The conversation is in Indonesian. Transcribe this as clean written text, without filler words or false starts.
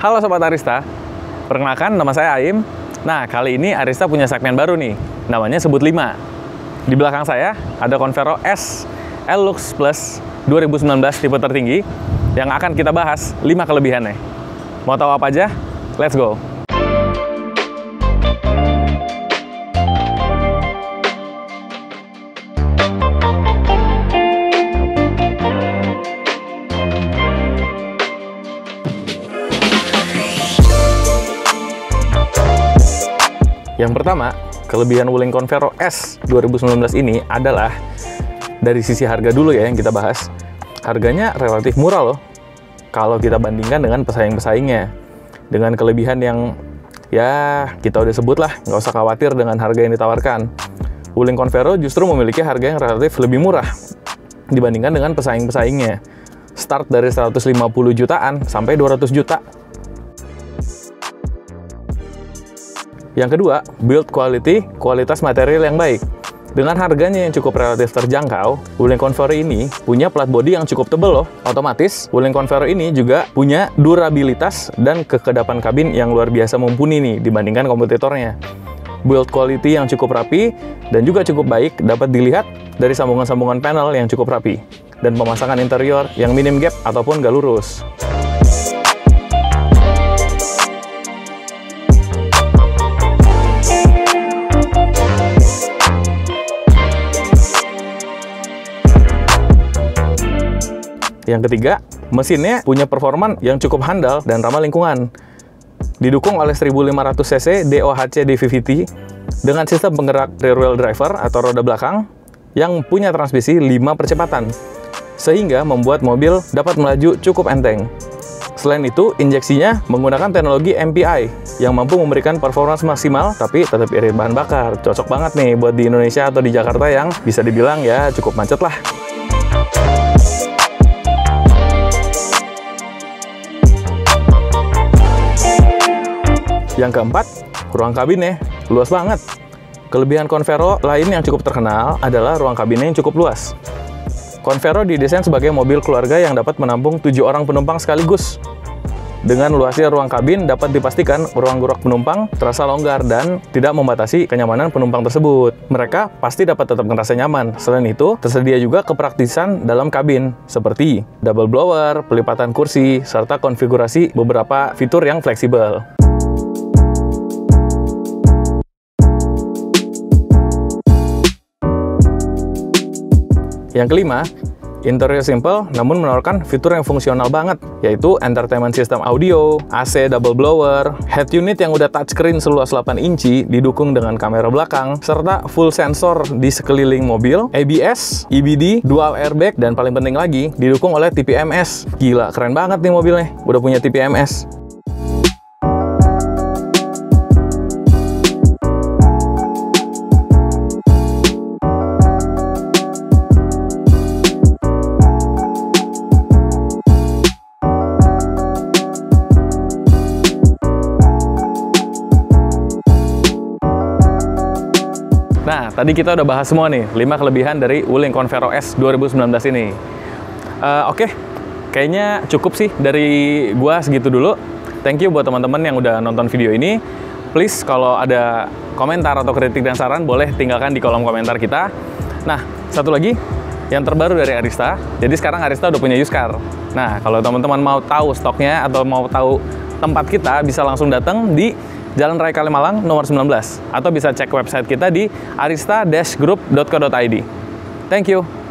Halo Sobat Arista, perkenalkan nama saya Aim. Nah, kali ini Arista punya segmen baru nih, namanya Sebut 5. Di belakang saya ada Convero S L-Lux Plus 2019 tipe tertinggi yang akan kita bahas 5 kelebihannya. Mau tahu apa aja? Let's go! Yang pertama, kelebihan Wuling Convero S 2019 ini adalah dari sisi harga dulu ya yang kita bahas. Harganya relatif murah loh kalau kita bandingkan dengan pesaing-pesaingnya. Dengan kelebihan yang ya kita udah sebut lah, nggak usah khawatir dengan harga yang ditawarkan. Wuling Convero justru memiliki harga yang relatif lebih murah dibandingkan dengan pesaing-pesaingnya. Start dari 150 jutaan sampai 200 juta. Yang kedua, build quality, kualitas material yang baik. Dengan harganya yang cukup relatif terjangkau, Wuling Convero ini punya plat body yang cukup tebal loh. Otomatis, Wuling Convero ini juga punya durabilitas dan kekedapan kabin yang luar biasa mumpuni nih dibandingkan kompetitornya. Build quality yang cukup rapi dan juga cukup baik dapat dilihat dari sambungan-sambungan panel yang cukup rapi dan pemasangan interior yang minim gap ataupun gak lurus. Yang ketiga, mesinnya punya performa yang cukup handal dan ramah lingkungan. Didukung oleh 1500 cc DOHC DVVT dengan sistem penggerak rear wheel driver atau roda belakang yang punya transmisi 5 percepatan, sehingga membuat mobil dapat melaju cukup enteng. Selain itu, injeksinya menggunakan teknologi MPI yang mampu memberikan performance maksimal tapi tetap irit bahan bakar. Cocok banget nih buat di Indonesia atau di Jakarta yang bisa dibilang ya cukup macet lah. Yang keempat, ruang kabinnya luas banget. Kelebihan Convero lain yang cukup terkenal adalah ruang kabinnya yang cukup luas. Convero didesain sebagai mobil keluarga yang dapat menampung 7 orang penumpang sekaligus. Dengan luasnya ruang kabin dapat dipastikan ruang gerak penumpang terasa longgar dan tidak membatasi kenyamanan penumpang tersebut. Mereka pasti dapat tetap merasa nyaman. Selain itu, tersedia juga kepraktisan dalam kabin seperti double blower, pelipatan kursi, serta konfigurasi beberapa fitur yang fleksibel. Yang kelima, interior simple namun menawarkan fitur yang fungsional banget, yaitu entertainment system audio, AC double blower, head unit yang udah touchscreen seluas 8 inci didukung dengan kamera belakang, serta full sensor di sekeliling mobil, ABS, EBD, dual airbag, dan paling penting lagi, didukung oleh TPMS. Gila, keren banget nih mobilnya, udah punya TPMS. Nah, tadi kita udah bahas semua nih, 5 kelebihan dari Wuling Convero S 2019 ini. Oke, kayaknya cukup sih dari gua segitu dulu. Thank you buat teman-teman yang udah nonton video ini. Please, kalau ada komentar atau kritik dan saran, boleh tinggalkan di kolom komentar kita. Nah, satu lagi, yang terbaru dari Arista. Jadi sekarang Arista udah punya used car. Nah, kalau teman-teman mau tahu stoknya atau mau tahu tempat kita, bisa langsung datang di Jalan Raya Kalimalang nomor 19 atau bisa cek website kita di arista-group.co.id. Thank you.